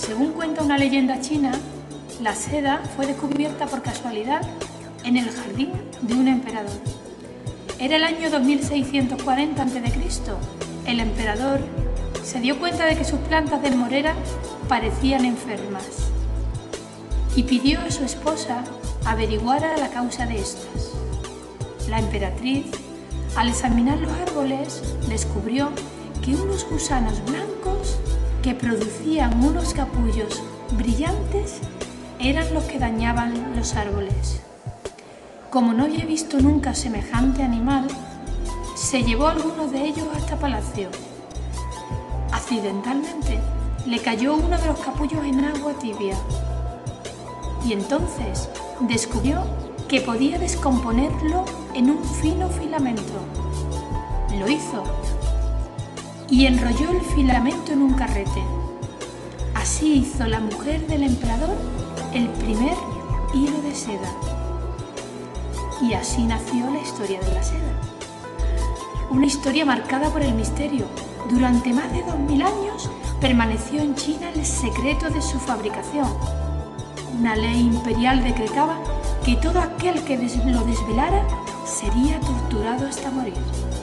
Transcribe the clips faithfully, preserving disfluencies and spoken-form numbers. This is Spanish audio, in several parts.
Según cuenta una leyenda china, la seda fue descubierta por casualidad en el jardín de un emperador. Era el año dos mil seiscientos cuarenta antes de Cristo El emperador se dio cuenta de que sus plantas de morera parecían enfermas y pidió a su esposa averiguara la causa de estas. La emperatriz, al examinar los árboles, descubrió que unos gusanos blancos que producían unos capullos brillantes eran los que dañaban los árboles. Como no había visto nunca semejante animal, se llevó algunos de ellos hasta palacio. Accidentalmente le cayó uno de los capullos en agua tibia y entonces descubrió que podía descomponerlo en un fino filamento. Lo hizo y enrolló el filamento en un carrete. Así hizo la mujer del emperador el primer hilo de seda. Y así nació la historia de la seda. Una historia marcada por el misterio. Durante más de dos mil años permaneció en China el secreto de su fabricación. Una ley imperial decretaba que todo aquel que lo desvelara sería torturado hasta morir.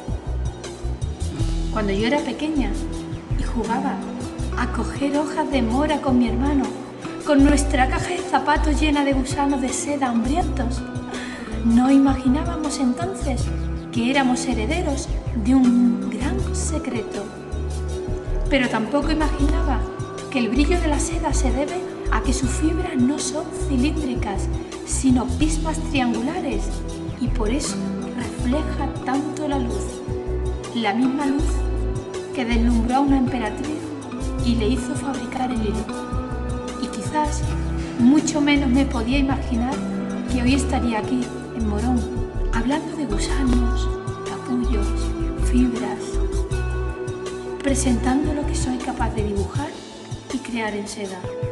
Cuando yo era pequeña y jugaba a coger hojas de mora con mi hermano, con nuestra caja de zapatos llena de gusanos de seda hambrientos, no imaginábamos entonces que éramos herederos de un gran secreto. Pero tampoco imaginaba que el brillo de la seda se debe a que sus fibras no son cilíndricas, sino pismas triangulares, y por eso refleja tanto la luz. La misma luz que deslumbró a una emperatriz y le hizo fabricar el hilo. Y quizás mucho menos me podía imaginar que hoy estaría aquí, en Morón, hablando de gusanos, capullos, fibras, presentando lo que soy capaz de dibujar y crear en seda.